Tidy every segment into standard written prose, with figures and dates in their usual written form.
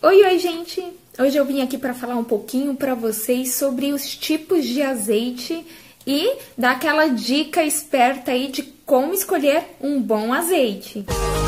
Oi, gente! Hoje eu vim aqui para falar um pouquinho para vocês sobre os tipos de azeite e dar aquela dica esperta aí de como escolher um bom azeite.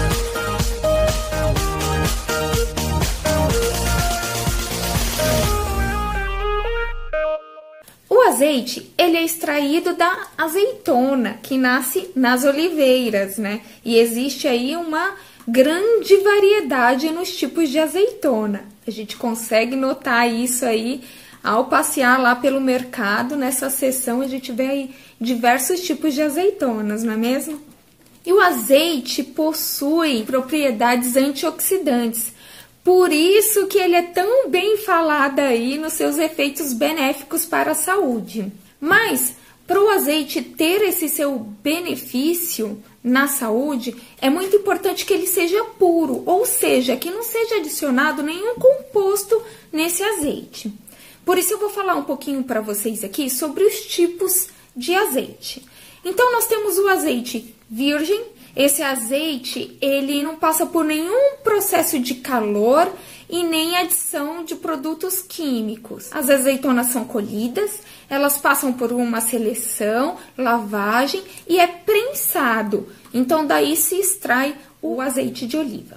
O azeite, ele é extraído da azeitona, que nasce nas oliveiras, né? E existe aí uma grande variedade nos tipos de azeitona. A gente consegue notar isso aí ao passear lá pelo mercado. Nessa seção a gente vê aí diversos tipos de azeitonas, não é mesmo? E o azeite possui propriedades antioxidantes. Por isso que ele é tão bem falado aí nos seus efeitos benéficos para a saúde. Mas, para o azeite ter esse seu benefício na saúde, é muito importante que ele seja puro, ou seja, que não seja adicionado nenhum composto nesse azeite. Por isso eu vou falar um pouquinho para vocês aqui sobre os tipos de azeite. Então, nós temos o azeite virgem. Esse azeite, ele não passa por nenhum processo de calor e nem adição de produtos químicos. As azeitonas são colhidas, elas passam por uma seleção, lavagem e é prensado. Então, daí se extrai o azeite de oliva.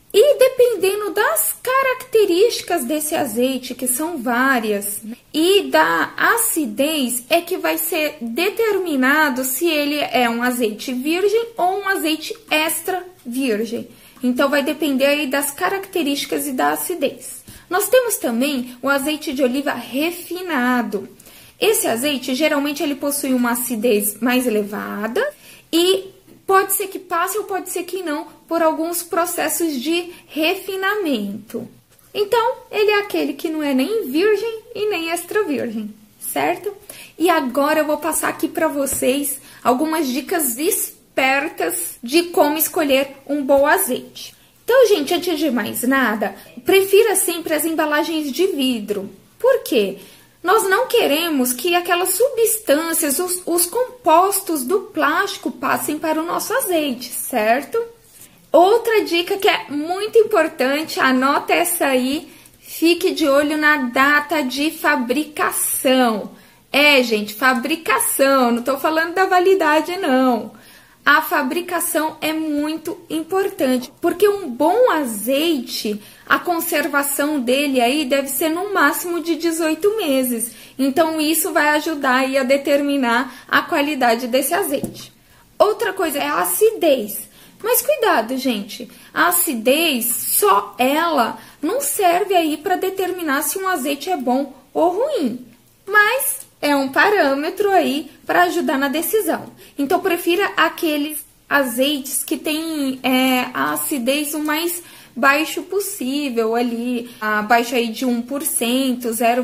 E dependendo das características desse azeite, que são várias, e da acidez, é que vai ser determinado se ele é um azeite virgem ou um azeite extra virgem. Então, vai depender aí das características e da acidez. Nós temos também o azeite de oliva refinado. Esse azeite, geralmente, ele possui uma acidez mais elevada e pode ser que passe ou pode ser que não por alguns processos de refinamento. Então, ele é aquele que não é nem virgem e nem extra virgem, certo? E agora eu vou passar aqui para vocês algumas dicas espertas de como escolher um bom azeite. Então, gente, antes de mais nada, prefira sempre as embalagens de vidro. Por quê? Nós não queremos que aquelas substâncias, os compostos do plástico passem para o nosso azeite, certo? Outra dica que é muito importante, anota essa aí, fique de olho na data de fabricação. Gente, fabricação, não estou falando da validade, não. A fabricação é muito importante, porque um bom azeite, a conservação dele aí deve ser no máximo de 18 meses. Então, isso vai ajudar aí a determinar a qualidade desse azeite. Outra coisa é a acidez. Mas cuidado, gente, a acidez, só ela não serve aí para determinar se um azeite é bom ou ruim. Mas é um parâmetro aí para ajudar na decisão. Então, prefira aqueles azeites que têm a acidez o mais baixo possível ali, abaixo aí de 1%,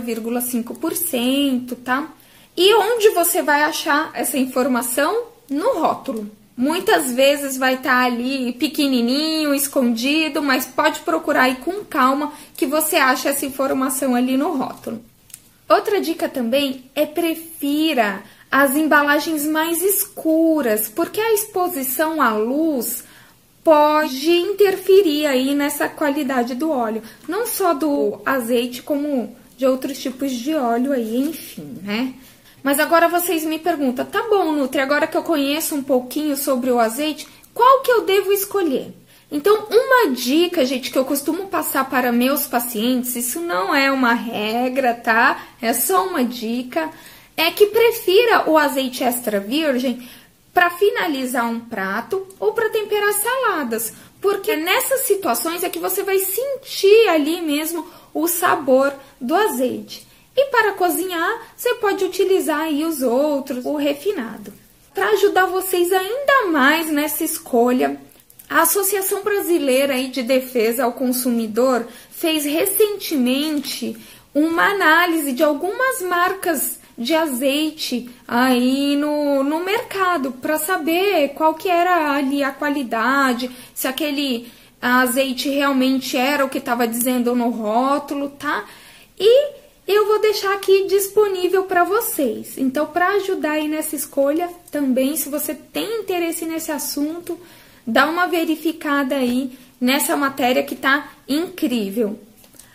0,5%, tá? E onde você vai achar essa informação? No rótulo. Muitas vezes vai estar ali pequenininho, escondido, mas pode procurar aí com calma que você acha essa informação ali no rótulo. Outra dica também é prefira as embalagens mais escuras, porque a exposição à luz pode interferir aí nessa qualidade do óleo. Não só do azeite, como de outros tipos de óleo aí, enfim, né? Mas agora vocês me perguntam, tá bom, Nutri, agora que eu conheço um pouquinho sobre o azeite, qual que eu devo escolher? Então, uma dica, gente, que eu costumo passar para meus pacientes, isso não é uma regra, tá? É só uma dica, é que prefira o azeite extra virgem para finalizar um prato ou para temperar saladas, porque nessas situações é que você vai sentir ali mesmo o sabor do azeite. E para cozinhar, você pode utilizar aí os outros, o refinado. Para ajudar vocês ainda mais nessa escolha, a Associação Brasileira aí de Defesa ao Consumidor fez recentemente uma análise de algumas marcas de azeite aí no mercado, para saber qual que era ali a qualidade, se aquele azeite realmente era o que estava dizendo no rótulo, tá? E eu vou deixar aqui disponível para vocês. Então, para ajudar aí nessa escolha também, se você tem interesse nesse assunto, dá uma verificada aí nessa matéria que tá incrível.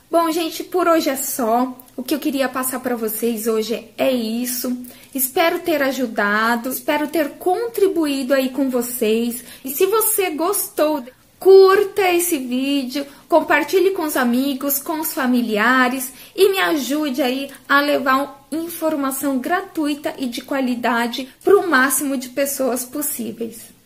Bom, gente, por hoje é só. O que eu queria passar para vocês hoje é isso. Espero ter ajudado, espero ter contribuído aí com vocês. E se você gostou, curta esse vídeo, compartilhe com os amigos, com os familiares e me ajude aí a levar informação gratuita e de qualidade para o máximo de pessoas possíveis.